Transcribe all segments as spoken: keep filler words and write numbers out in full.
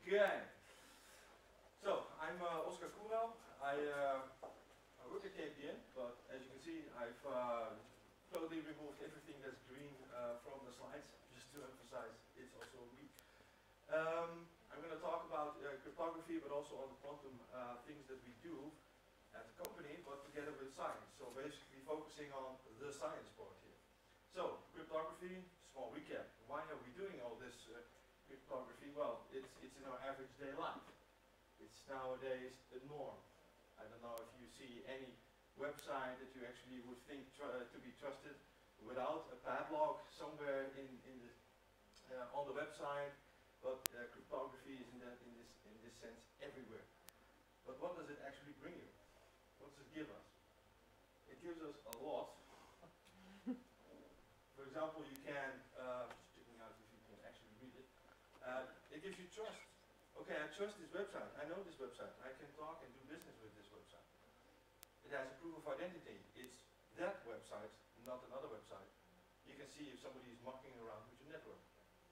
Okay. So, I'm uh, Oscar Koerel. I, uh, I work at K P N, but as you can see, I've uh, totally removed everything that's green uh, from the slides, just to emphasize it's also me. Um, I'm going to talk about uh, cryptography, but also on the quantum uh, things that we do at the company, but together with science. So basically focusing on the science part here. So, cryptography, small recap. Why are we doing all this uh, cryptography? Well, it's, it's in our average day life. It's nowadays the norm. I don't know if you see any website that you actually would think tr uh, to be trusted without a padlock somewhere in, in the, uh, on the website, but uh, cryptography is in, that, in, this, in this sense everywhere. But what does it actually bring you? What does it give us? It gives us a lot. For example, you can, uh, just checking out if you can actually read it, uh, it gives you trust. Okay, I trust this website, I know this website, I can talk and do business with this website. It has a proof of identity, it's that website, not another website. You can see if somebody is mucking around with your network.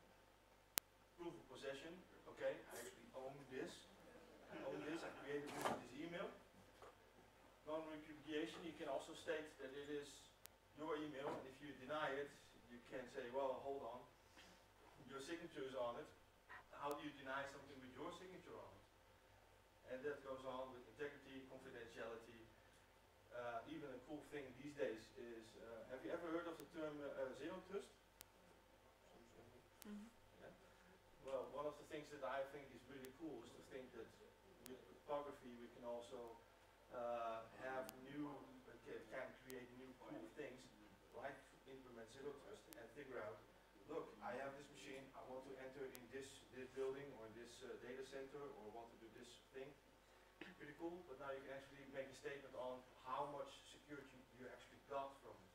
Proof of possession, okay, I actually own this, I own this, I created this, this email. Non-repudiation, you can also state that it is your email, and if you deny it, you can say, well, hold on, your signature is on it. How do you deny something with your signature on it? And that goes on with integrity, confidentiality. Uh, even a cool thing these days is, uh, have you ever heard of the term uh, zero trust? Mm-hmm. Yeah? Well, one of the things that I think is really cool is to think that with cryptography we can also uh, have new, uh, can create new cool things, like implement zero trust and figure out, look, I have this machine, I want to enter in this, this building or in this uh, data center or want to do this thing. Pretty cool, but now you can actually make a statement on how much security you actually got from it.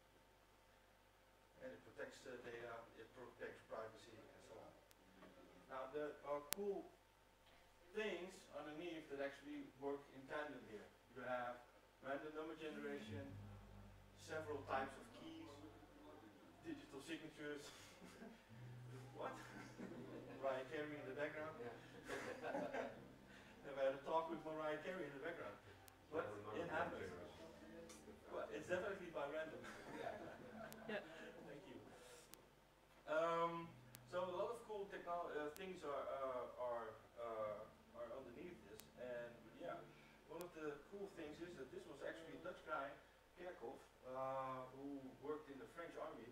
And it protects the data, it protects privacy and so on. Now there are cool things underneath that actually work in tandem here. You have random number generation, several types of keys, digital signatures. What? Mariah Carey in the background. Never had a talk with Mariah Carey in the background. But it happens. Well, it's definitely by random. Yeah. Thank you. Um, so a lot of cool techno uh, things are uh, are uh, are underneath this, and yeah, one of the cool things is that this was actually a Dutch guy, Kerkhoff, uh, who worked in the French army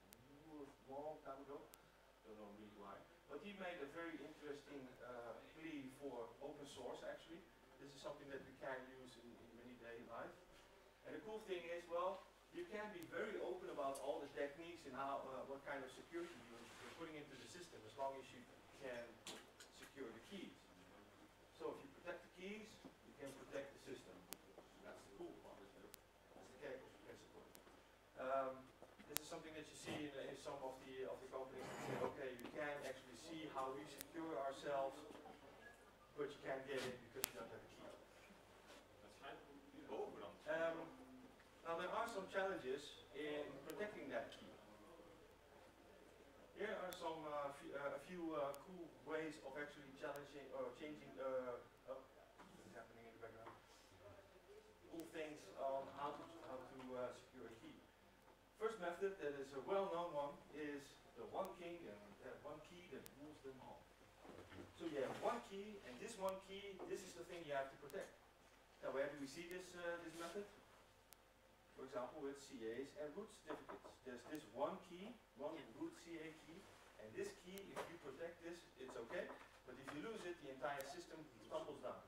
a long time ago. Don't know really why, but he made a very interesting uh, plea for open source. Actually, this is something that we can use in, in many day life. And the cool thing is, well, you can be very open about all the techniques and how, uh, what kind of security you're putting into the system, as long as you can secure the keys. So if you protect the keys, you can protect the system. That's the cool part. That's the Kerkhoff principle. Um, This is something that you see in, in some of the of the companies that say, okay, you can actually see how we secure ourselves, but you can't get in because you don't have a key. Um, now there are some challenges in protecting that key. Here are some uh, few, uh, a few uh, cool ways of actually challenging or changing. Uh, oh, what's happening in the background? Cool things on how to how to uh, secure a key. First method that is a well-known one is the one king and that one key that rules them all. So you have one key, and this one key, this is the thing you have to protect. Now where do we see this uh, this method? For example, with C As and root certificates. There's this one key, one root C A key, and this key, if you protect this, it's okay. But if you lose it, the entire system tumbles down.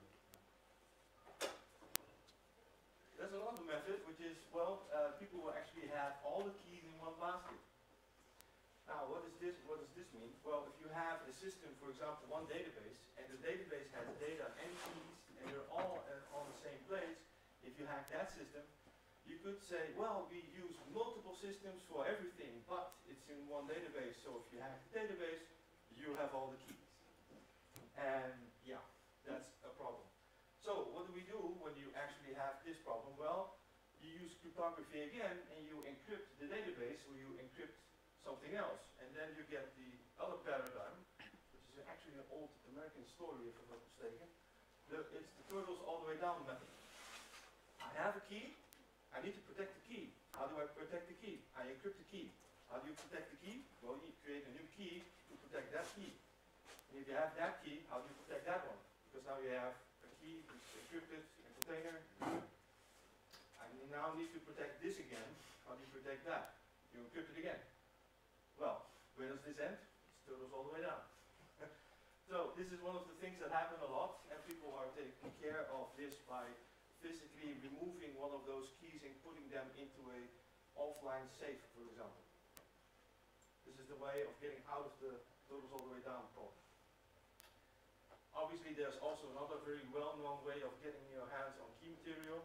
There's another method, which is, well, uh, people will actually have all the keys in one basket. Now, what is this? What does this mean? Well, if you have a system, for example, one database, and the database has data and keys, and they're all uh, on the same place, if you hack that system, you could say, well, we use multiple systems for everything, but it's in one database, so if you hack the database, you have all the keys. And yeah, that's a problem. So what do we do when you actually have this problem? Well, you use cryptography again, and you encrypt the database, or you encrypt something else. And then you get the other paradigm, which is actually an old American story, if I'm not mistaken. The, it's the turtles all the way down method. I have a key, I need to protect the key. How do I protect the key? I encrypt the key. How do you protect the key? Well, you create a new key to protect that key. And if you have that key, how do you protect that one? Because now you have a key which is encrypted in a container. I now need to protect this again. How do you protect that? You encrypt it again. Well, where does this end? It turtles all the way down. So this is one of the things that happen a lot, and people are taking care of this by physically removing one of those keys and putting them into a offline safe, for example. This is the way of getting out of the turtles all the way down problem. Obviously, there's also another very well-known way of getting your hands on key material.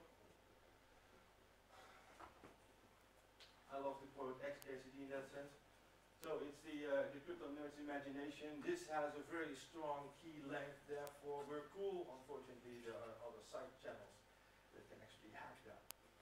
I love to quote X K C D in that sense. So it's the, uh, the crypto nerd's imagination. This has a very strong key length, therefore we're cool. Unfortunately, there are other side channels that can actually hack that.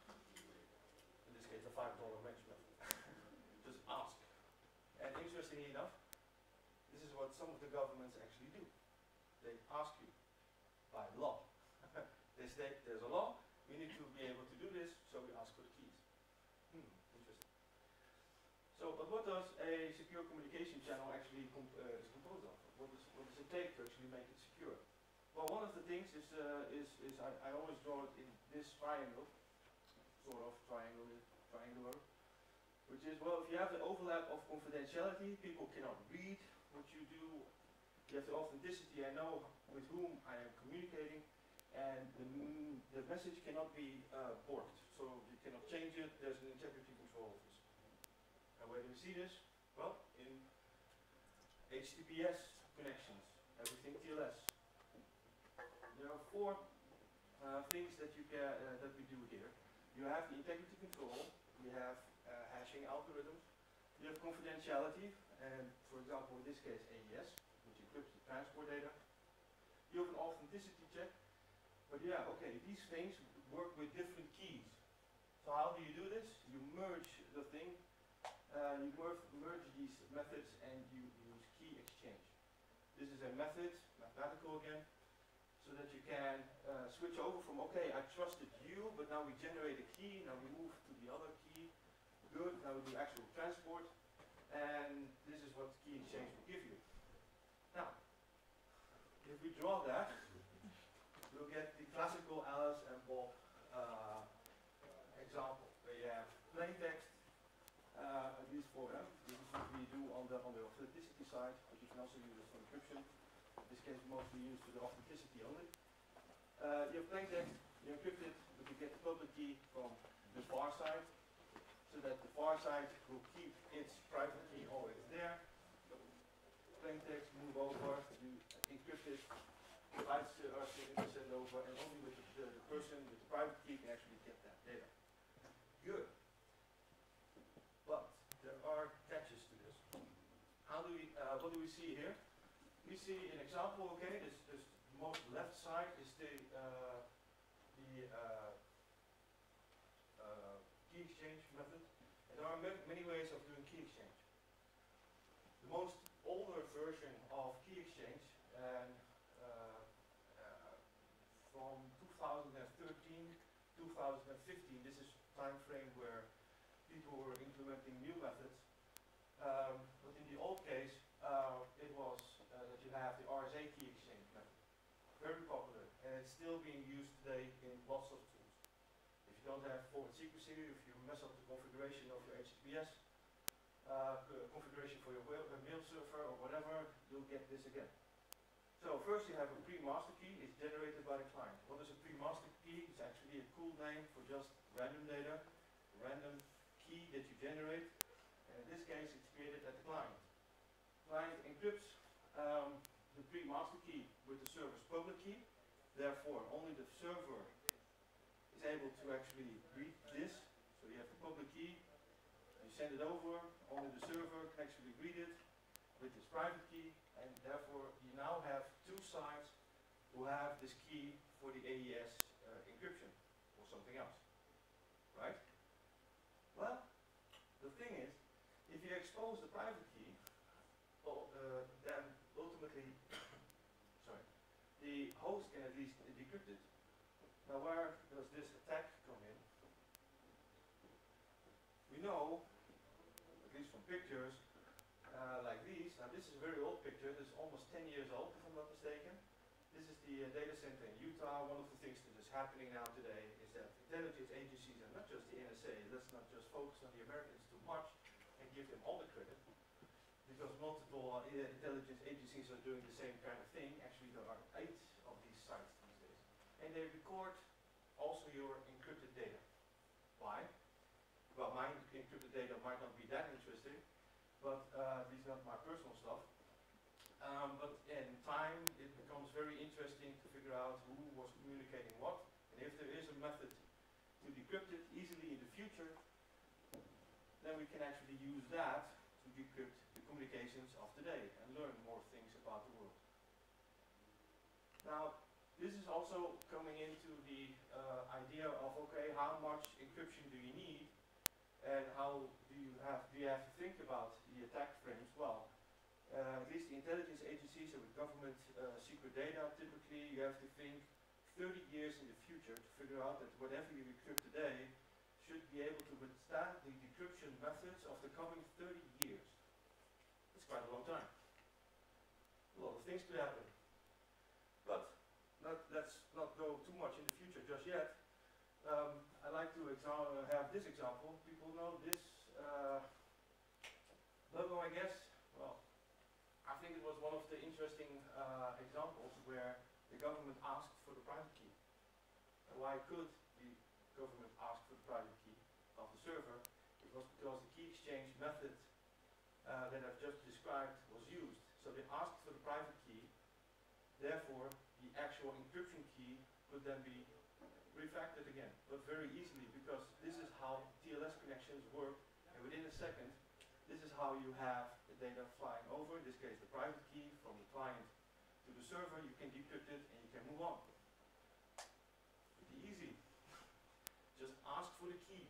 In this case, the five dollar match method. Just ask. And interestingly enough, this is what some of the governments actually do. They ask you by law. They state there's a law, we need to be able to do this, so we ask for the keys. Hmm, interesting. So, but what does a secure communication channel actually comp uh, is composed of? What, is, what does it take to actually make it secure? Well, one of the things is, uh, is, is I, I always draw it in this triangle, sort of triangle, triangular, which is, well, if you have the overlap of confidentiality, people cannot read what you do. You have the authenticity, I know with whom I am communicating, and the, the message cannot be uh, borked, so you cannot change it, there's an integrity control of this. And where do we see this? Well, in H T T P S connections, everything T L S. There are four uh, things that you can uh, that we do here. You have the integrity control, you have uh, hashing algorithms, you have confidentiality, and for example in this case A E S, which encrypts the transport data. You have an authenticity check, but yeah, okay, these things work with different keys. So how do you do this? You merge the thing. Uh, you merge, merge these methods and you use key exchange. This is a method, mathematical again, so that you can uh, switch over from, okay, I trusted you, but now we generate a key, now we move to the other key. Good, now we do actual transport, and this is what key exchange will give you. Now, if we draw that, we'll get the classical Alice and Bob uh, example, where you have plain text. Uh, at least for them. This is what we do on the on the authenticity side, but you can also use it for encryption. In this case, mostly used for the authenticity only. Uh, you have plain text, you encrypt it, but you get the public key from the far side, so that the far side will keep its private key always there. Plain text, move over, you encrypt it, bytes are sent over, and only with the, the, the person with the private key can actually get that data. Good. But there are catches to this. How do we, uh, what do we see here? We see an example, okay, this, this most left side is the, uh, the uh, uh, key exchange method. And there are many ways of doing key exchange. The most older version of key exchange, and uh, uh, from two thousand thirteen, two thousand fifteen, this is time frame where people were implementing new methods. Um, but in the old case, uh, it was uh, that you have the R S A key exchange method. Very popular, and it's still being used today in lots of tools. If you don't have forward secrecy, if you mess up the configuration of your H T T P S, uh, configuration for your mail server or whatever, you'll get this again. So first you have a pre-master key, it's generated by the client. What is a pre-master key? It's actually a cool name for just random data, random key that you generate, and in this case it's created at the client. Client encrypts um, the pre-master key with the server's public key, therefore only the server is able to actually read this, so you have the public key, you send it over, only the server can actually read it with this private key, and therefore you now have two sides who have this key for the A E S uh, encryption or something else, right? Well, the thing is, if you expose the private key, well, uh, then ultimately the host can at least decrypt it. Now where does this attack come in? We know, at least from pictures uh, like these, now this is a very old picture, this is almost ten years old if I'm not mistaken. This is the uh, data center in Utah. One of the things that is happening now today is that intelligence agencies, and not just the N S A, let's not just focus on the Americans too much and give them all the credit, because multiple uh, intelligence agencies are doing the same kind of thing. Actually, there are eight of these sites these days. And they record also your encrypted data. Why? Well, my encrypted data might not be that interesting, but uh, at least not my personal stuff. Um, but in time, it becomes very interesting to figure out who was communicating what. And if there is a method to decrypt it easily in the future, then we can actually use that to decrypt the communications of today and learn more things about the world. Now, this is also coming into the uh, idea of, okay, how much encryption do you need, and how do you have, do you have to think about the attack frames? Well, uh, at least the intelligence agencies and with government uh, secret data, typically you have to think thirty years in the future to figure out that whatever you decrypt today should be able to withstand the decryption methods of the coming thirty years. That's quite a long time. A lot of things could happen. But not, let's not go too much in the future just yet. Um, I like to have this example. People know this uh, logo, I guess. Well, I think it was one of the interesting uh, examples where the government asked for the private key. And why could the government ask for the private key of the server? It was because the key exchange method uh, that I've just described was used. So they asked for the private key, therefore the actual encryption key could then be refactored again, but very easily, because this is how T L S connections work, and within a second, this is how you have the data flying over, in this case the private key from the client to the server, you can decrypt it and you can move on. Pretty easy. Just ask for the key.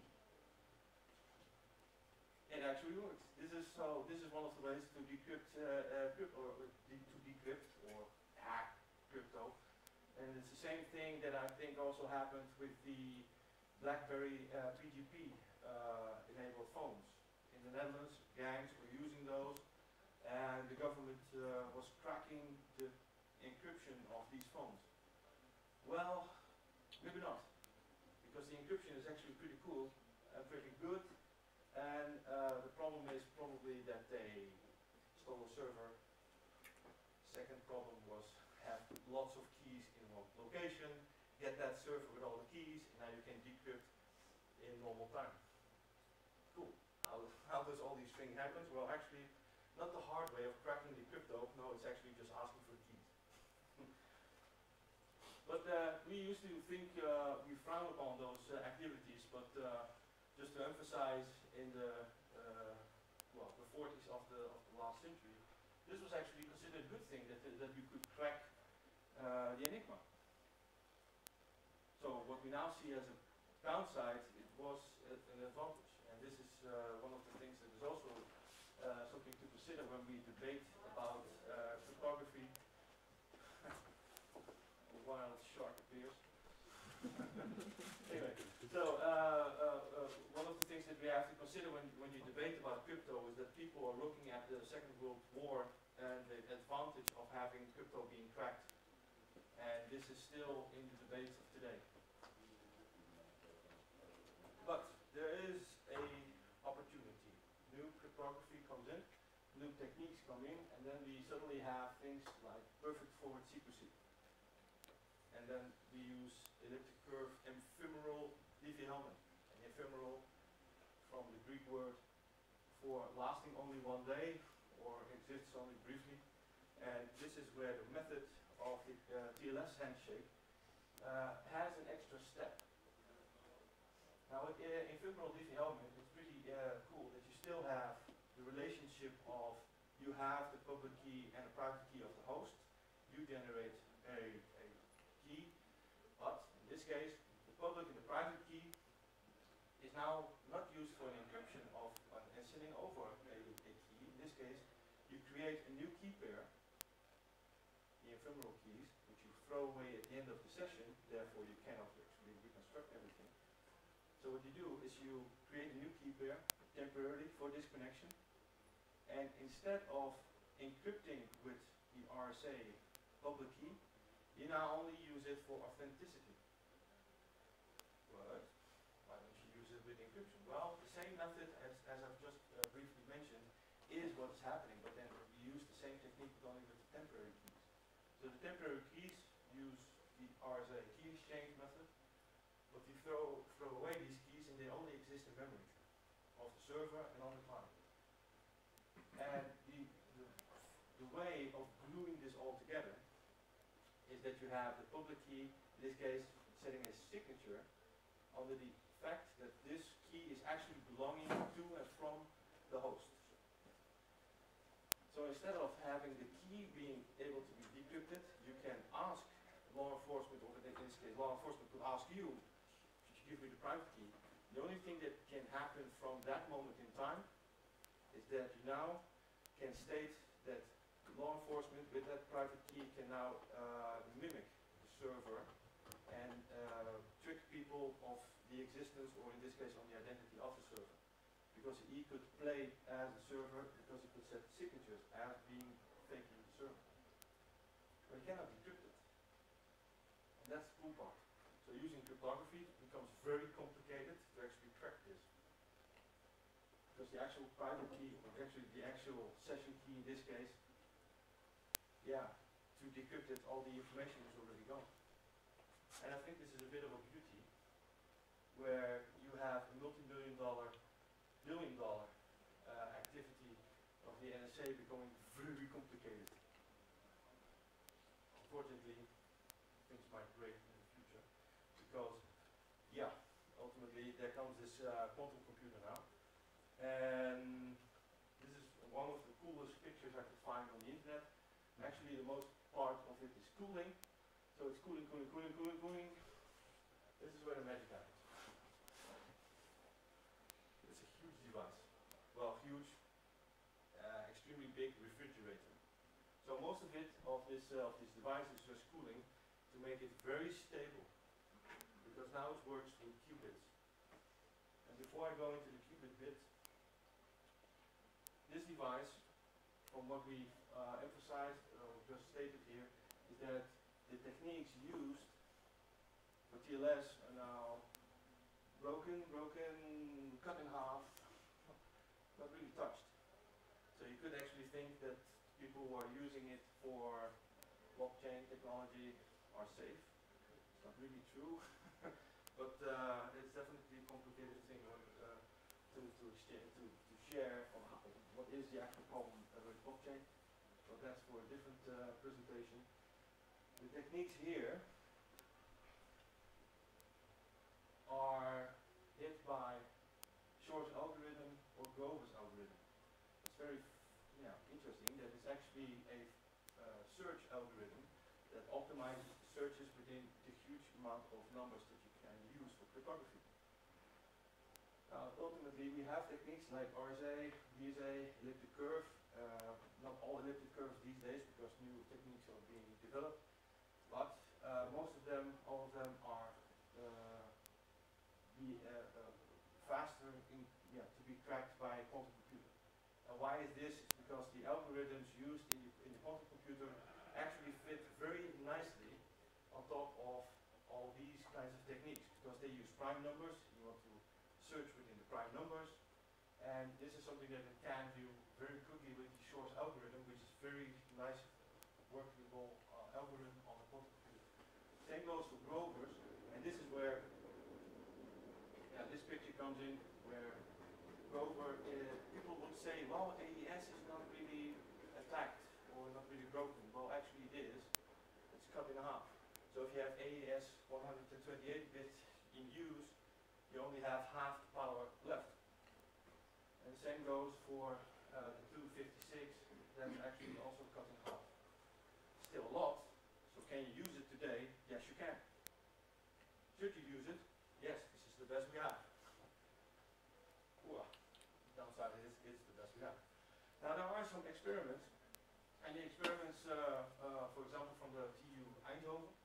It actually works. This is so. This is one of the ways to decrypt, uh, uh, or uh, de to decrypt or hack crypto. And it's the same thing that I think also happened with the BlackBerry uh, P G P uh, enabled phones. In the Netherlands, gangs were using those, and the government uh, was cracking the encryption of these phones. Well, maybe not, because the encryption is actually pretty cool and pretty good, and uh, the problem is probably that they stole a server. Second problem was have lots of keys in one location, get that server with all the keys, and now you can decrypt in normal time. Cool. How, how does all these things happen? Well, actually, not the hard way of cracking the crypto. No, it's actually just asking for the keys. But uh, we used to think uh, we frown upon those uh, activities, but uh, just to emphasize, in the uh, well, the forties of the of the last century, this was actually considered a good thing that that you could crack uh, the Enigma. So what we now see as a downside, it was an advantage, and this is uh, one of the things that is also uh, something to consider when we debate about uh, cryptography. A wild shark appears. Anyway, so uh, uh, uh, one of the things that we have to consider when, when you debate about crypto is that people are looking at the Second World War and the advantage of having crypto being cracked. And this is still in the debates of today. But there is a opportunity. New cryptography comes in, new techniques come in, and then we suddenly have things like perfect forward secrecy. And then we use elliptic curve ephemeral Diffie-Hellman. And ephemeral, from the Greek word for lasting only one day or exists only briefly. And this is where the method of the uh, T L S handshake uh, has an extra step. Now, with uh, ephemeral Diffie-Hellman, it's pretty uh, cool that you still have the relationship of you have the public key and the private key of the host. You generate a, a key, but in this case, the public and the private key is now not used for an encryption of uh, and sending over a, a key. In this case, you create a new key pair, the ephemeral keys, which you throw away at the end of the session, therefore you cannot actually reconstruct everything. So what you do is you create a new key pair temporarily for this connection, and instead of encrypting with the R S A public key, you now only use it for authenticity. But why don't you use it with encryption? Well, the same method as, as I've just uh, briefly mentioned is what is happening, but then we use the same technique but only with the temporary keys. So the temporary keys use the R S A key exchange method, but you throw, throw away these keys and they only exist in memory of the server and on the client. And the, the, the way of gluing this all together is that you have the public key, in this case setting a signature under the fact that this key is actually belonging to and from the host. So instead of having the key being able to be decrypted, you can ask law enforcement, or in this case law enforcement could ask you, should you give me the private key? The only thing that can happen from that moment in time is that you now can state that law enforcement with that private key can now uh, mimic the server and uh, trick people of the existence, or in this case on the identity of the server. Because he could play as a server because he could set signatures as being faking the server. But it cannot be encrypted. And that's the cool part. So using cryptography becomes very complicated to actually track this. Because the actual private key, or actually the actual session key in this case, yeah, to decrypt it, all the information is already gone. And I think this is a bit of a beauty, where you have a multi-million dollar, billion dollar uh, activity of the N S A becoming very complicated. Unfortunately, things might break in the future, because, yeah, ultimately there comes this uh, quantum computer now. And this is one of the coolest pictures I could find on the internet. Actually, the most part of it is cooling. So it's cooling, cooling, cooling, cooling, cooling. This is where the magic happens. It's a huge device. Well, huge, uh, extremely big refrigerator. So most of it, of this, uh, of this device is just cooling to make it very stable. Because now it works with qubits. And before I go into the qubit bit, this device, from what we uh, emphasized, or just stated here, is that the techniques used for T L S are now broken, broken, cut in half, not really touched. So you could actually think that people who are using it for blockchain technology are safe. It's not really true, but uh, it's definitely a complicated thing uh, to, to, exchange, to, to share on how, what is the actual problem with blockchain. But that's for a different uh, presentation. The techniques here are hit by Shor's algorithm or Grover's algorithm. It's very yeah, interesting that it's actually a uh, search algorithm that optimizes the searches within the huge amount of numbers that you can use for cryptography. Now, ultimately, we have techniques like R S A, B S A, elliptic curve. Uh, not all elliptic curves these days because new techniques are being developed, but uh, most of them, all of them are uh, be, uh, uh, faster in, yeah, to be cracked by a quantum computer. And why is this? It's because the algorithms used in the, in the quantum computer actually fit very nicely on top of all these kinds of techniques, because they use prime numbers. You want to search within the prime numbers, and this is something that it can do very quickly with the Shor's algorithm, which is very nice workable uh, algorithm on a quantum computer. Same goes for Grover's, and this is where yeah, this picture comes in, where Grover, uh, people would say, well, A E S is not really attacked or not really broken. Well, actually it is. It's cut in half. So if you have A E S one hundred twenty-eight bit in use, you only have half the power left. And the same goes for uh, the two fifty-six, that's actually also cut in half. Still a lot, so can you use it today? Yes, you can. Should you use it? Yes, this is the best we have. Ooh, downside is it's the best we have. Now there are some experiments, and the experiments, uh, uh, for example, from the T U Eindhoven,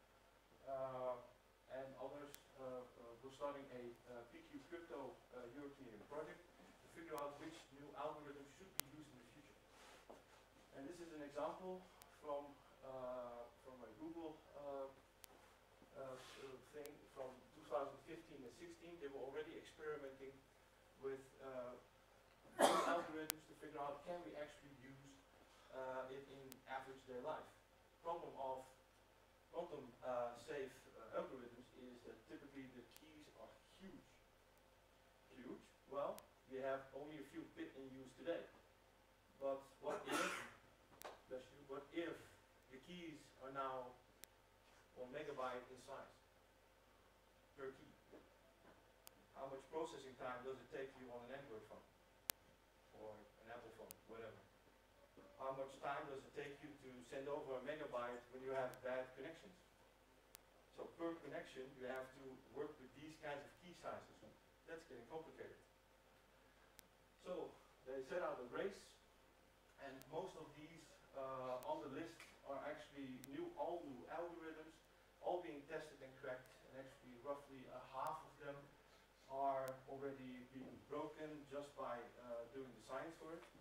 uh, and others uh, uh, were starting a uh, P Q Crypto uh, European project to figure out which new algorithms should be used in the future. And this is an example from uh, from a Google uh, uh, thing from two thousand fifteen and sixteen. They were already experimenting with uh, new algorithms to figure out, can we actually use uh, it in average day life. Problem of quantum uh, safe uh, algorithms is that typically the keys are huge. Huge? Well, we have only a few bits in use today. But what if, bless you, what if the keys are now one megabyte in size per key? How much processing time does it take you on an Android phone? Or an Apple phone, whatever. How much time does it take you to send over a megabyte when you have bad connections? So per connection, you have to work with these kinds of key sizes. That's getting complicated. So they set out a race, and most of these uh, on the list are actually new, all new algorithms, all being tested and cracked, and actually roughly a half of them are already being broken just by uh, doing the science for it.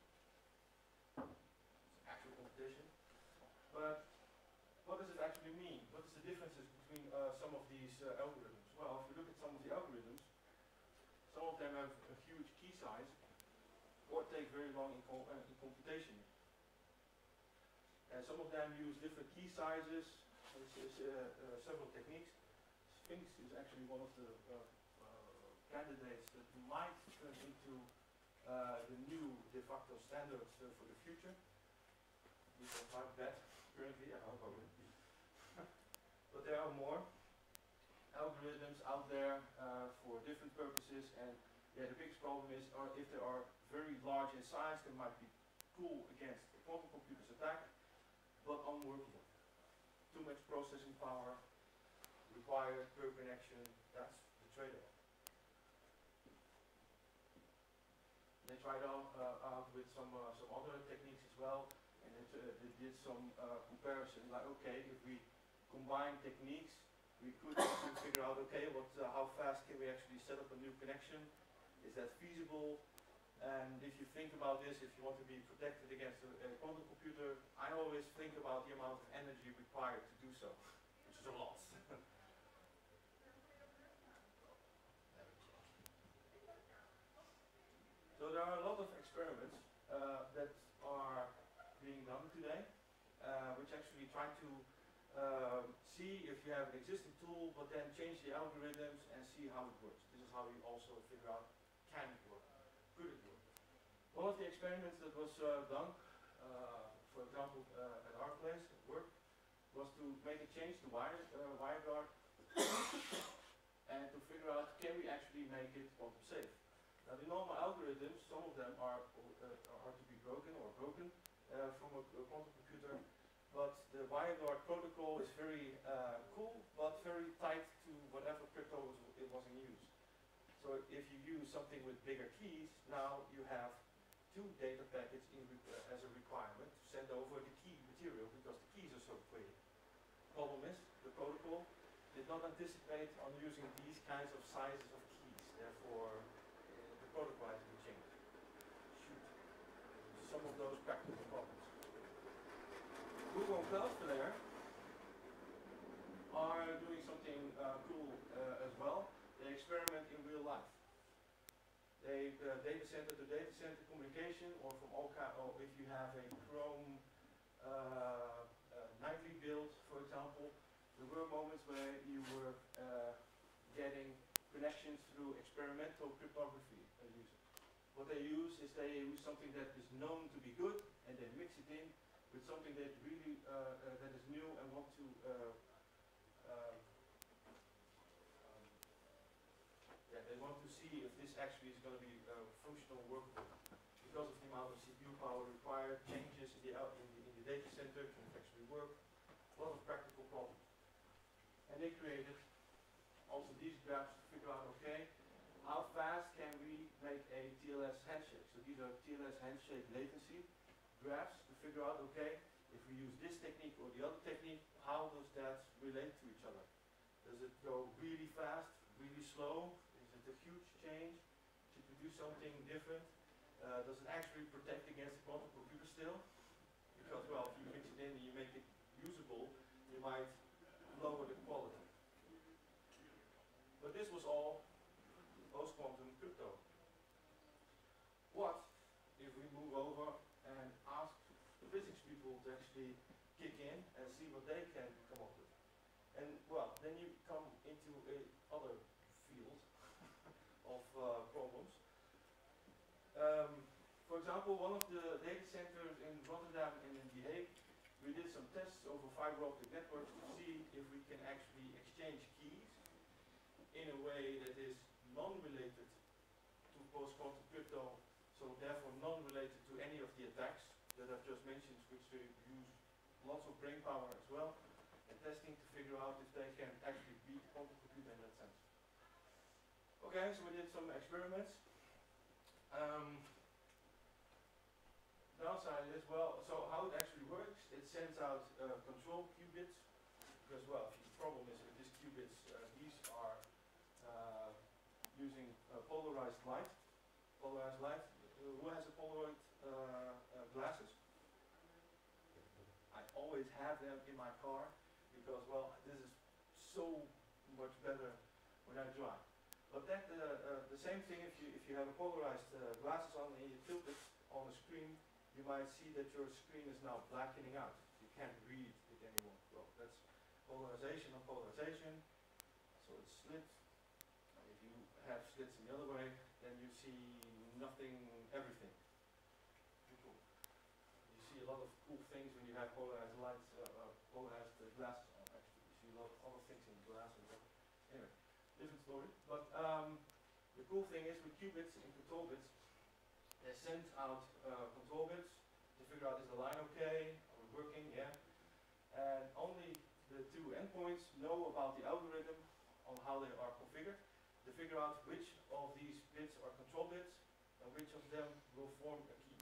It's actual competition. But what does it actually mean? What is the differences between uh, some of these uh, algorithms? Well, if you look at some of the algorithms, some of them have a huge key size or take very long in, co uh, in computation. And some of them use different key sizes. This is uh, uh, several techniques. Sphinx is actually one of the uh, candidates that might turn into uh, the new de facto standards uh, for the future. We don't have that currently, I hope I will. But there are more algorithms out there uh, for different purposes, and yeah, the biggest problem is are if they are very large in size, they might be cool against the quantum computer's attack, but unworkable. Too much processing power required per connection, that's the trade-off. They tried out, uh, out with some uh, some other techniques as well, and it, uh, they did some uh, comparison. Like, okay, if we combine techniques, we could actually figure out, okay, what, uh, how fast can we actually set up a new connection? Is that feasible? And if you think about this, if you want to be protected against a, a quantum computer, I always think about the amount of energy required to do so, which is a lot. So there are a lot of experiments uh, that are being done today, uh, which actually try to uh, see if you have an existing tool, but then change the algorithms and see how it works. This is how you also figure out, can it work, could it work. One of the experiments that was uh, done, uh, for example, uh, at our place at work, was to make a change to wire, uh, WireGuard and to figure out, can we actually make it quantum safe? Now the normal algorithms, some of them are, uh, are to be broken or broken uh, from a, a quantum computer, but the WireGuard protocol is very uh, cool, but very tight to whatever crypto was, it was in use. So if you use something with bigger keys, now you have two data packets in uh, as a requirement to send over the key material because the keys are so quick. Problem is, the protocol did not anticipate on using these kinds of sizes of keys, therefore protocol has been changed. Shoot. Some of those practical problems. Google and Cloudflare are doing something uh, cool uh, as well. They experiment in real life. They uh, data center to data center communication, or from all kind, or if you have a Chrome uh, uh, nightly build, for example, there were moments where you were uh, getting connections through experimental cryptography uh, users. What they use is they use something that is known to be good, and they mix it in with something that really uh, uh, that is new and want to uh, uh, um, yeah, they want to see if this actually is going to be uh, functional, workable. Because of the amount of C P U power required, changes in the out in the, in the data center can actually work. A lot of practical problems, and they created also these graphs to figure out, okay, how fast can we make a T L S handshake? So these are T L S handshake latency graphs to figure out, okay, if we use this technique or the other technique, how does that relate to each other? Does it go really fast, really slow? Is it a huge change? Should we do something different? Uh, does it actually protect against the quantum computer still? Because, well, if you mix it in and you make it usable, you might lower the quality. But this was all post-quantum crypto. What if we move over and ask the physics people to actually kick in and see what they can come up with? And, well, then you come into a other field of uh, problems. Um, for example, one of the data centers in Rotterdam and in The Hague, we did some tests over fiber optic networks to see if we can actually exchange keys in a way that is non-related to post-quantum crypto, so therefore non-related to any of the attacks that I've just mentioned, which they use lots of brain power as well, and testing to figure out if they can actually beat the quantum computer in that sense. Okay, so we did some experiments. Um, downside is, well, so how it actually works, it sends out uh, control qubits, because, well, the problem is with these qubits, uh, these are uh, using uh, polarized light. Polarized light. Uh, who has a Polaroid uh, uh, glasses? I always have them in my car because, well, this is so much better when I drive. But that uh, uh, the same thing if you if you have a polarized uh, glasses on and you tilt it on the screen, you might see that your screen is now blackening out. You can't read it anymore. Well, that's polarization of polarization. So it's slit. If you have slits in the other way, then you see nothing, everything. Cool. You see a lot of cool things when you have polarized lights, uh, uh, polarized uh, glasses on. Actually, you see a lot of other things in glass and stuff. Anyway, different story. But um, the cool thing is with qubits and control bits, they send out uh, control bits to figure out is the line okay, are we working, yeah. And only the two endpoints know about the algorithm on how they are configured to figure out which of these bits are control bits and which of them will form a key.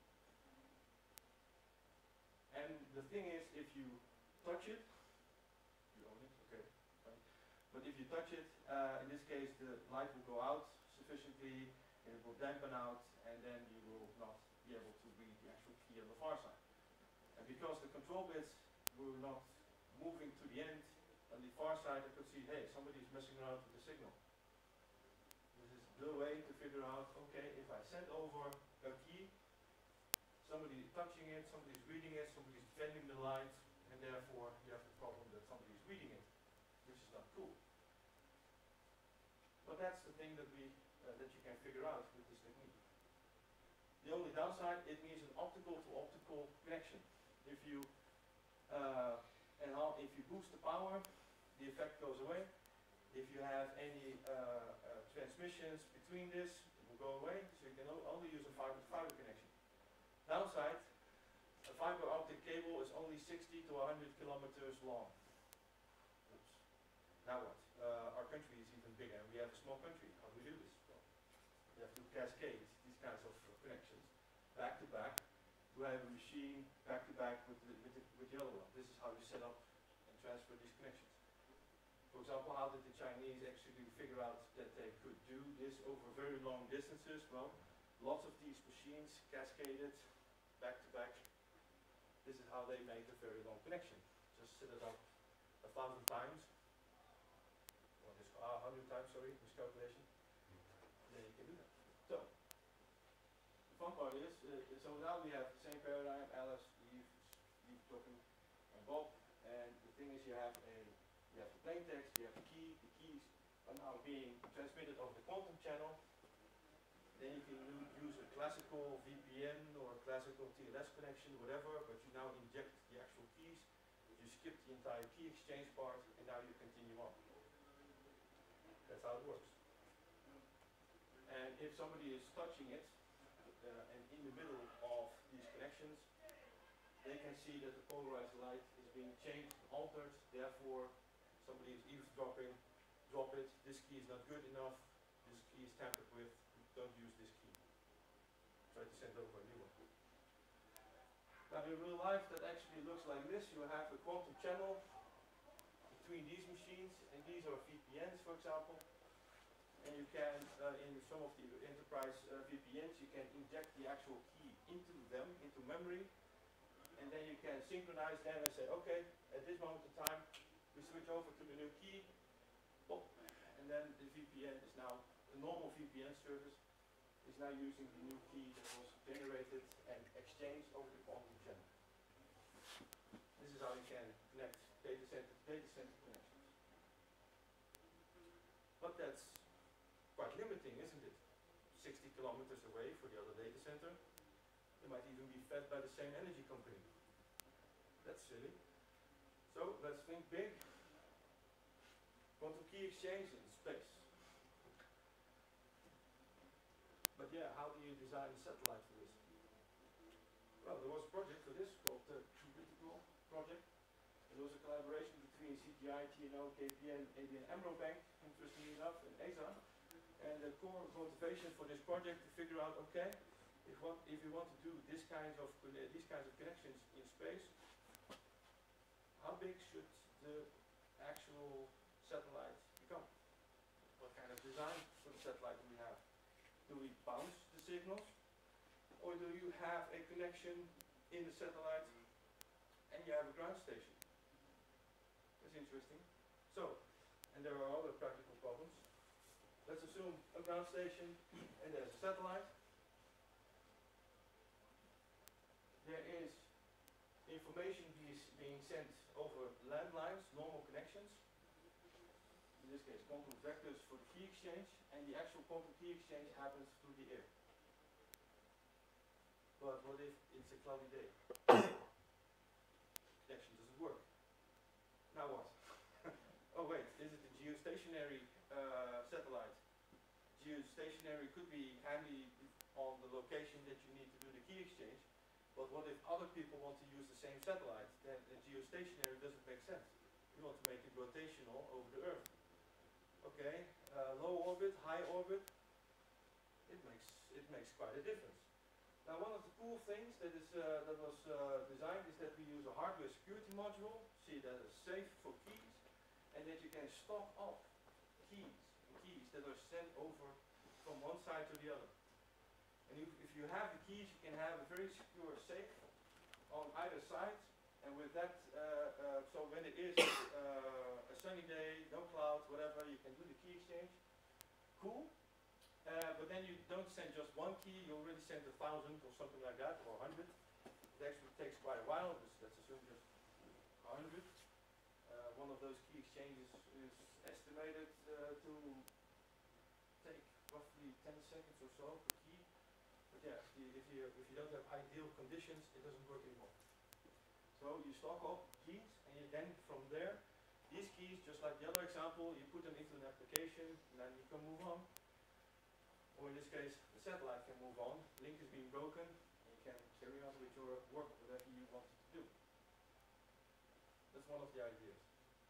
And the thing is, if you touch it, you own it, okay, fine. But if you touch it, uh, in this case the light will go out sufficiently and it will dampen out, and then you will not be able to read the actual key on the far side. And because the control bits were not moving to the end, on the far side I could see, hey, somebody's messing around with the signal. This is the way to figure out, okay, if I send over a key, somebody is touching it, somebody is reading it, somebody is bending the light, and therefore you have the problem that somebody is reading it, which is not cool. But that's the thing that we uh, that you can figure out with this technique. The only downside, it means an optical to optical connection. If you uh, and how, if you boost the power, the effect goes away. If you have any uh, uh, transmissions between this, it will go away. So you can only use a fiber to fiber connection. Downside, a fiber optic cable is only sixty to one hundred kilometers long. Oops. Now what? Uh, our country is even bigger. We have a small country. How do we do this? Well, we have to cascade these kinds of uh, connections back to back. We have a machine back to back with the, with, the, with the other one. This is how you set up and transfer these connections. For example, how did the Chinese actually figure out that they could do this over very long distances? Well, lots of these machines cascaded back to back. This is how they make a very long connection. Just set it up a thousand times, or this a uh, hundred times, sorry, this calculation. Then you can do that. So, the fun part is, uh, so now we have the same paradigm, Alice, Eve, Eve talking, and Bob, and the thing is you have a you have the plain text, you have the key, the keys are now being transmitted over the quantum channel. Then you can use a classical V P N or a classical T L S connection, whatever, but you now inject the actual keys. You skip the entire key exchange part, and now you continue on. That's how it works. And if somebody is touching it, uh, and in the middle of these connections, they can see that the polarized light is being changed, altered, therefore somebody is eavesdropping, drop it, this key is not good enough, this key is tampered with, don't use this key. Try to send over a new one. Now in real life that actually looks like this. You have a quantum channel between these machines, and these are V P Ns, for example. And you can, uh, in some of the enterprise uh, V P Ns, you can inject the actual key into them, into memory, and then you can synchronize them and say, okay, at this moment in time, we switch over to the new key, pop, and then the V P N is now, the normal V P N service is now using the new key that was generated and exchanged over the quantum channel. This is how you can connect data center to data center connections. But that's quite limiting, isn't it? sixty kilometers away for the other data center. They might even be fed by the same energy company. That's silly. So let's think big. Quantum key exchange in space. But yeah, how do you design a satellite for this? Well, there was a project for this called the Critical project. It was a collaboration between C G I, T N O, K P N, A B N AMRO Bank, interestingly enough, and E S A. And the core motivation for this project to figure out, okay, if what if you want to do this kinds of these kinds of connections in space, how big should the actual satellite become? What kind of design for the satellite do we have? Do we bounce the signals? Or do you have a connection in the satellite and you have a ground station? That's interesting. So, and there are other practical problems. Let's assume a ground station and there's a satellite. There is information being sent over landlines, normal connections. In this case, quantum vectors for the key exchange, and the actual quantum key exchange happens through the air. But what if it's a cloudy day? Connection doesn't work. Now what? Oh wait, is it a geostationary uh, satellite? Geostationary could be handy on the location that you need to do the key exchange, but what if other people want to use the same satellite? Then the geostationary doesn't make sense. You want to make it rotational over the Earth. Okay, uh, low orbit, high orbit, it makes it makes quite a difference. Now, one of the cool things that is uh, that was uh, designed is that we use a hardware security module, see that is safe for keys, and that you can stock up keys, keys that are sent over from one side to the other. And if, if you have the keys, you can have a very secure safe on either side. And with that, uh, uh, so when it is uh, a sunny day, no clouds, whatever, you can do the key exchange. Cool. Uh, but then you don't send just one key, you already send a thousand or something like that, or a hundred. It actually takes quite a while, but let's assume just a hundred. Uh, one of those key exchanges is estimated uh, to take roughly ten seconds or so per key. But yeah, if you, if you, if you don't have ideal conditions, it doesn't work anymore. So you stock up keys, and you then from there, these keys, just like the other example, you put them into an application, and then you can move on. Or in this case, the satellite can move on, link is being broken, and you can carry on with your work, whatever you wanted to do. That's one of the ideas.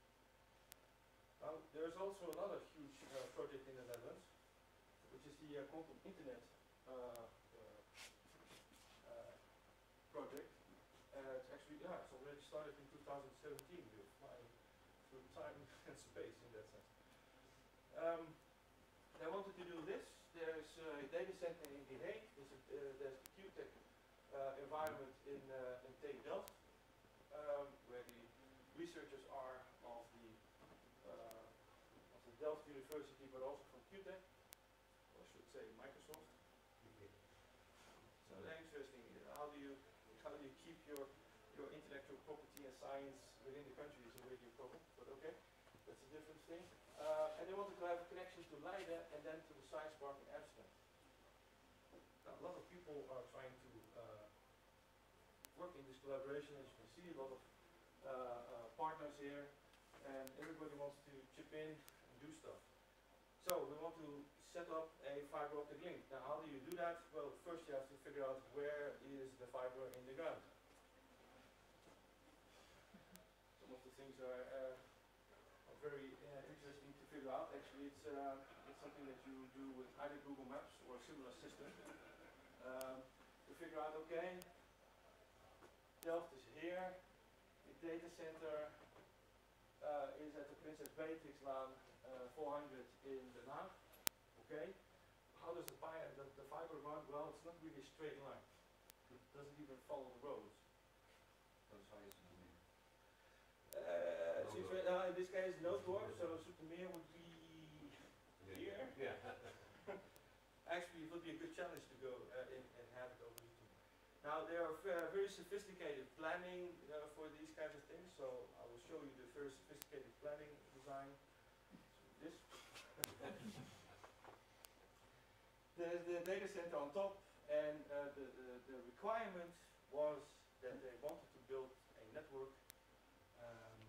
Now, there's also another huge uh, project in the Netherlands, which is the uh, Quantum Internet uh, uh, uh, project. Uh, it's actually, yeah, it's already started in two thousand seventeen. We're flying through time and space in that sense. Um, they wanted to do this. There's a data center in The Hague. There's, a, uh, there's the Q tech uh, environment in, uh, in T U Delft, um, where the researchers are of the, uh, of the Delft University, but also from Q tech, or I should say Microsoft. So very interesting. How do you how do you keep your your intellectual property and science within the country is already a problem, but okay, that's a different thing. Uh, and they wanted to have a connection to Leiden and then to the Science Park in Amsterdam. Now, a lot of people are trying to uh, work in this collaboration, as you can see, a lot of uh, uh, partners here, and everybody wants to chip in and do stuff. So we want to set up a fiber optic link. Now, how do you do that? Well, first you have to figure out where is the fiber in the ground. Some of the things are, uh, are very uh, interesting to figure out. Actually, it's, uh, it's something that you do with either Google Maps or a similar system. Um, to figure out, okay, Delft is here. The data center uh, is at the Princess Beatrixlaan uh, four hundred in Den Haag. Okay. How does the, the, the fiber run? Well, it's not really a straight line. It doesn't even follow the roads. Uh, so uh, in this case, Noordwijk, so Zoetermeer would be here. Yeah. Actually, it would be a good challenge to go uh, in and have it over Zoetermeer. Now, there are uh, very sophisticated planning uh, for these kinds of things, so I will show you the very sophisticated planning design. So this. There's the data center on top, and uh, the, the, the requirement was that they wanted to build a network um,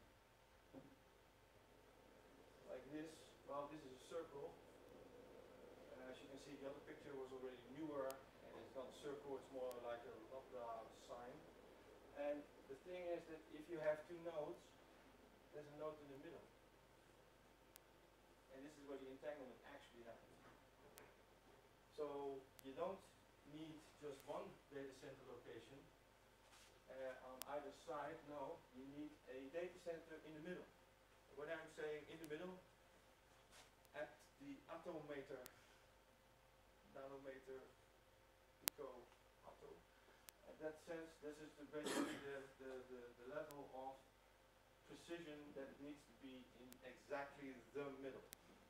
like this. Well, this is a circle. Uh, as you can see, the other picture was already newer, and it's not a circle, it's more like a lambda sign. And the thing is that if you have two nodes, there's a node in the middle. And this is where the entanglement actually happens. So you don't need just one data center location uh, on either side. No, you need a data center in the middle. When I'm saying in the middle, at the atomometer, nanometer, pico, atto. In that sense, this is the basically the, the, the, the level of precision that it needs to be in exactly the middle.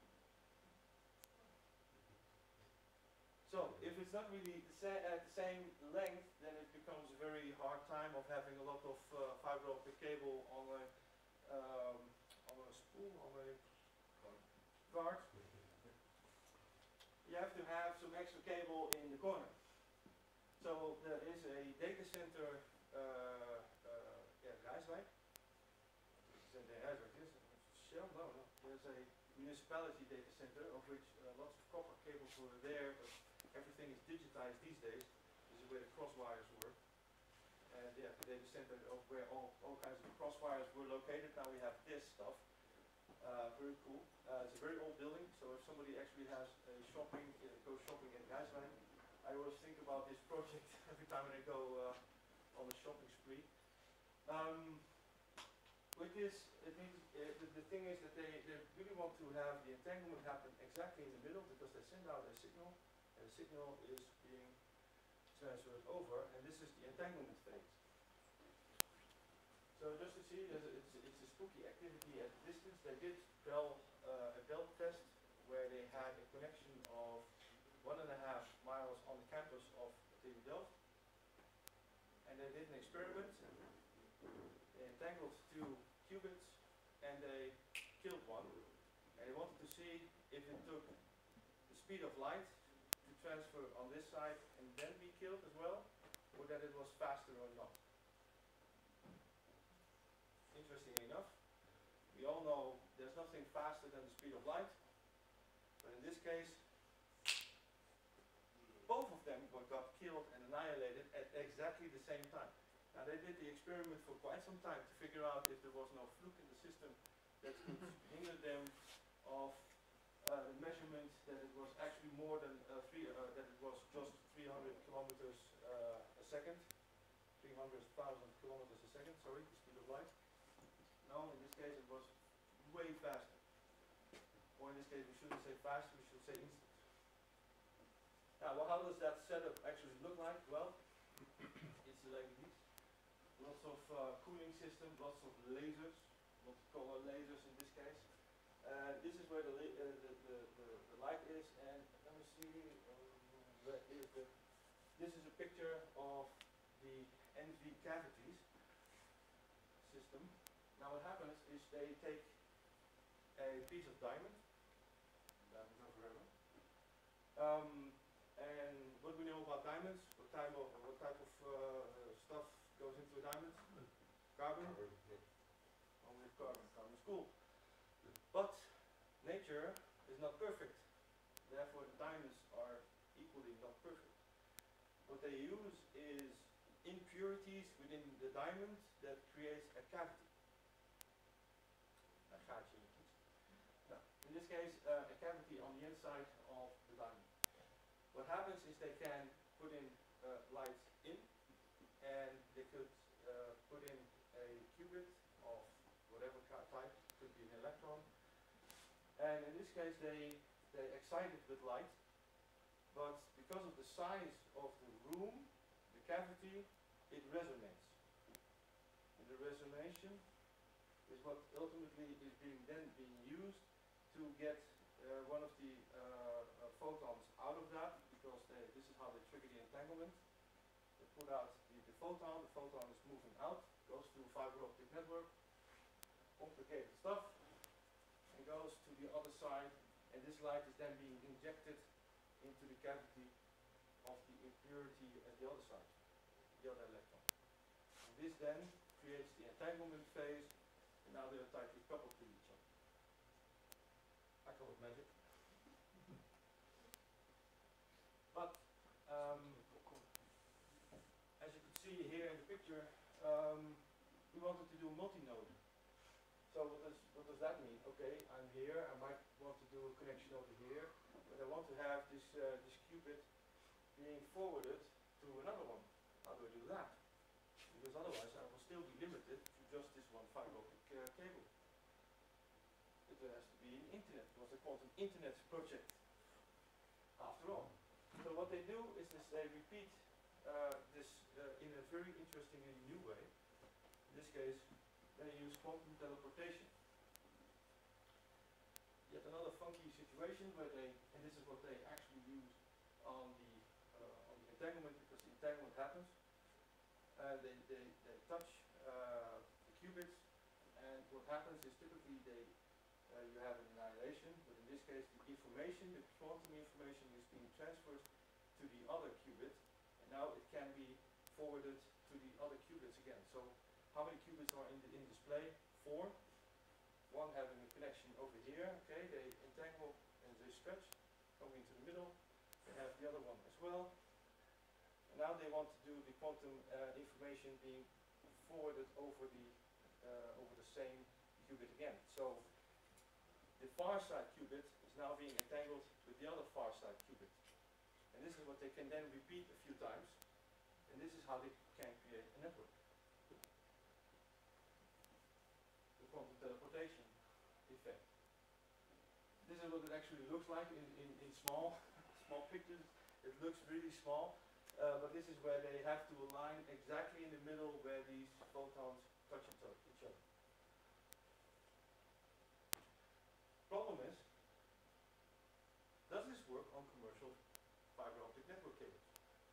So, if it's not really the sa at the same length, then it becomes a very hard time of having a lot of uh, fiber optic cable on a um, on a spool, on a card. You have to have some extra cable in the corner. So there is a data center, uh, uh, yeah, Rijswijk. Rijswijk is Shell? No, no. There's a municipality data center of which uh, lots of copper cables were there, but everything is digitized these days. This is where the cross wires were. And yeah, the data center of where all, all kinds of cross wires were located. Now we have this stuff. Uh, very cool. Uh, it's a very old building, so if somebody actually has a shopping, uh, go shopping in Rijswijk, I always think about this project every time when I go uh, on a shopping spree. Um, with this, it means, uh, the, the thing is that they, they really want to have the entanglement happen exactly in the middle, because they send out a signal, and the signal is being transferred over, and this is the entanglement phase. So just to see, there's a, it's, it's a spooky activity at a distance. They did Bell, uh, a Bell test where they had a connection of one and a half miles on the campus of T U Delft, and they did an experiment. They entangled two qubits, and they killed one. And they wanted to see if it took the speed of light to transfer on this side and then be killed as well, or that it was faster or not. Interesting enough, we all know there's nothing faster than the speed of light, but in this case, both of them got killed and annihilated at exactly the same time. Now they did the experiment for quite some time to figure out if there was no fluke in the system that could hinder them of uh, the measurement that it was actually more than uh, three, uh, that it was just three hundred kilometers uh, a second, three hundred thousand kilometers a second, sorry, the speed of light. No, in this case it was way faster. Or in this case we shouldn't say faster, we should say instant. Now, well, how does that setup actually look like? Well, it's like this. Lots of uh, cooling system, lots of lasers, multicolor lasers in this case. Uh, this is where the, uh, the, the, the, the light is, and let me see, um, where is the, this is a picture of the N V cavities system. Now what happens is they take a piece of diamond, diamonds are forever, um, and what do we know about diamonds? What type of, what type of uh, stuff goes into a diamond? Carbon? Carbon, yeah. Only carbon. Carbon is cool. But nature is not perfect. Therefore the diamonds are equally not perfect. What they use is impurities within the diamond that creates a cavity. Een gaatje in het Now, in this case, uh, a cavity on the inside of the diamond. What happens is they can put in uh, light in, and they could electron. And in this case they, they excite it with light, but because of the size of the room, the cavity, it resonates. And the resonation is what ultimately is being then being used to get uh, one of the uh, uh, photons out of that, because they, this is how they trigger the entanglement. They put out the, the photon, the photon is moving out, goes through a fiber optic network, complicated stuff, and goes to the other side, and this light is then being injected into the cavity of the impurity at the other side, the other electron. And this then creates the entanglement phase, and now they are tightly coupled to each other. I call it magic. But um, as you can see here in the picture, um, we wanted to do multi-node. So what does, what does that mean? Okay, I'm here, I might want to do a connection over here, but I want to have this, uh, this qubit being forwarded to another one. How do I do that? Because otherwise I will still be limited to just this one fiber optic uh, cable. It has to be internet. It was a quantum internet project after all. So what they do is this, they repeat uh, this uh, in a very interesting and new way. In this case, they use quantum teleportation. Yet another funky situation where they, and this is what they actually use on the uh, on the entanglement, because the entanglement happens. Uh, they, they, they touch uh, the qubits, and what happens is typically they uh, you have an annihilation, but in this case the information, the quantum information is being transferred to the other qubit, and now it can be forwarded to the other qubits again. So how many qubits are in the in display? Four. One having a connection over here. Okay, they entangle and they stretch, coming into the middle. They have the other one as well. And now they want to do the quantum uh, information being forwarded over the uh, over the same qubit again. So the far side qubit is now being entangled with the other far side qubit. And this is what they can then repeat a few times. And this is how they can create a network. The quantum teleportation effect. This is what it actually looks like in, in, in small, small pictures. It looks really small, uh, but this is where they have to align exactly in the middle where these photons touch each other. Problem is, does this work on commercial fiber optic network cables?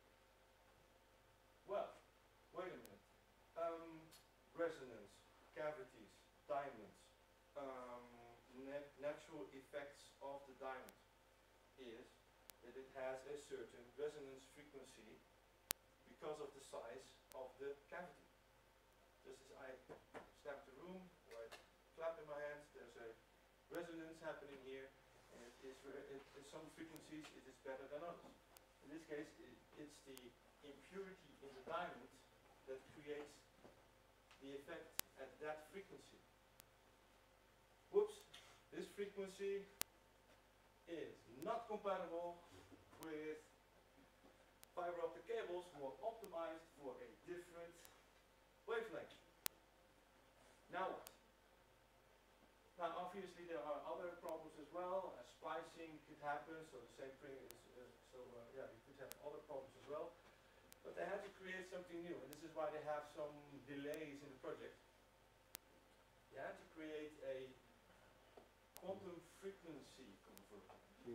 Well, wait a minute. Um, resonance, cavities, diamonds, um, nat natural effects of the diamond is that it has a certain resonance frequency because of the size of the cavity. Just as I stamp the room, or I clap in my hands, there's a resonance happening here, and it is it, it, some frequencies it is better than others. In this case, it, it's the impurity in the diamond that creates the effect at that frequency. Whoops, this frequency is not compatible with fiber optic cables who are optimized for a different wavelength. Now what? Now obviously there are other problems as well. Uh, splicing could happen, so the same thing is, uh, so uh, yeah, you could have other problems as well. But they had to create something new, and this is why they have some delays in the project. They had to create a quantum frequency converter.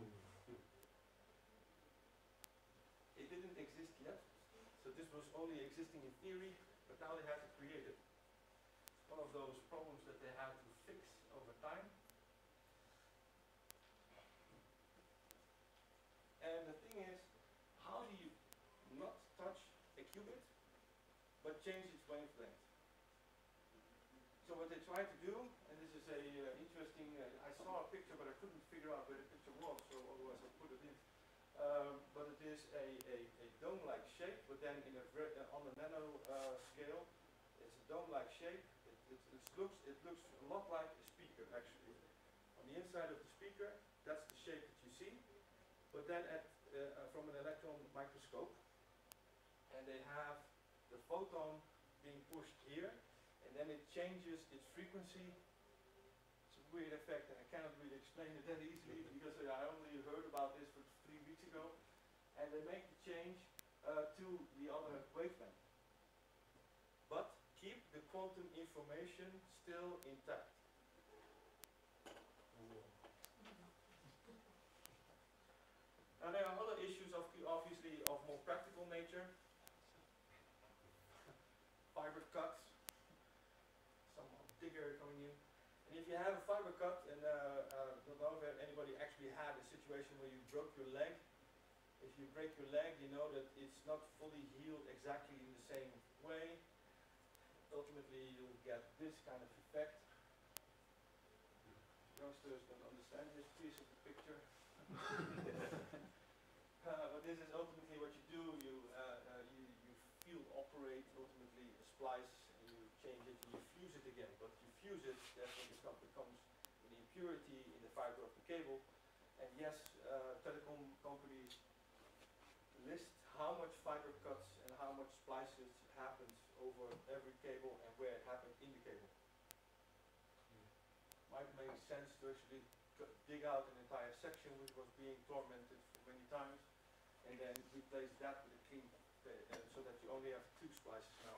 It didn't exist yet, so this was only existing in theory, but now they had to create it. It's one of those problems that they had to fix over time. And the thing is, how do you not touch a qubit, but change its wavelength? So what they tried to do, and this is a uh, interesting, uh, I saw a picture but I couldn't figure out where the picture was, so otherwise I put it in. Um, but it is a, a, a dome-like shape, but then in a uh, on a nano uh, scale. It's a dome-like shape. It, it, it, looks, it looks a lot like a speaker actually. On the inside of the speaker, that's the shape that you see. But then at, uh, uh, from an electron microscope, and they have the photon being pushed here, and then it changes its frequency. It's weird effect, and I cannot really explain it that easily because I only heard about this for three weeks ago. And they make the change uh, to the other wavelength. But keep the quantum information still intact. Now there are other issues of obviously of more practical nature. Fiber cuts, some digger coming in. And if you have a fiber cut, and uh, uh, don't know if anybody actually had a situation where you broke your leg. If you break your leg, you know that it's not fully healed exactly in the same way. Ultimately, you'll get this kind of effect. Youngsters don't understand this piece of the picture. uh, but this is ultimately what you do. You, uh, uh, you, you feel operate ultimately a splice, and you change it and you fuse it again. But you fuse it, therefore it becomes an impurity in the fiber of the cable. And yes, uh, telecom companies list how much fiber cuts and how much splices happens over every cable and where it happened in the cable. Mm. Might make sense to actually dig out an entire section which was being tormented for many times, and then replace that with a clean, uh, uh, so that you only have two splices now.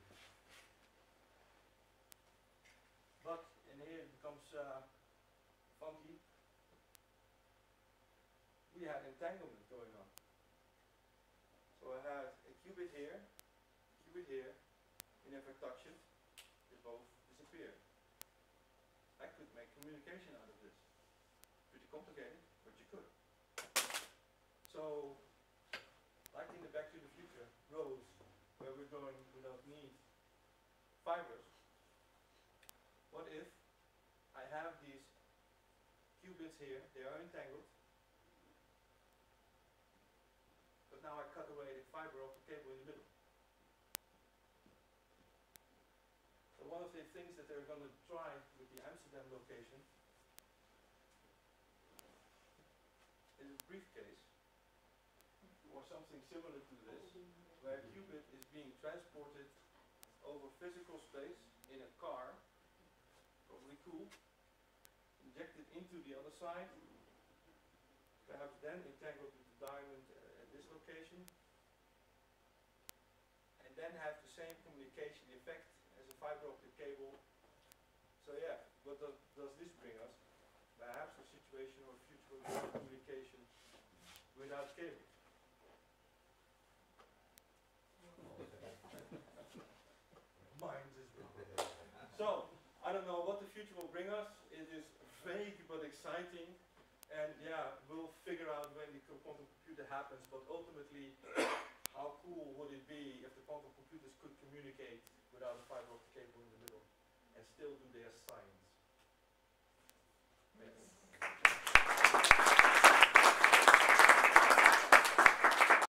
But in here it becomes uh, funky. We had entanglement going on. So I had a qubit here, qubit here, and if I touch it, they both disappear. I could make communication out of this. Pretty complicated, but you could. So, like in the Back to the Future, roads, where we're going, we don't need fibers. What if I have these qubits here, they are entangled, but now I cut away the fiber of the cable in the middle. So one of the things that they're going to try with the Amsterdam location is a briefcase, or something similar to this, where a qubit is being transported over physical space in a car, probably cool, injected into the other side, perhaps then entangled with the diamond uh, at this location, and then have the same communication effect as a fiber optic cable. So yeah, what does, does this bring us? Perhaps a situation or future communication without cables. Minds as well. So, I don't know what the future will bring us. It is vague but exciting. And yeah, we'll figure out when the quantum computer happens, but ultimately, how cool would it be if the quantum computers could communicate without a fiber optic cable in the middle and still do their science?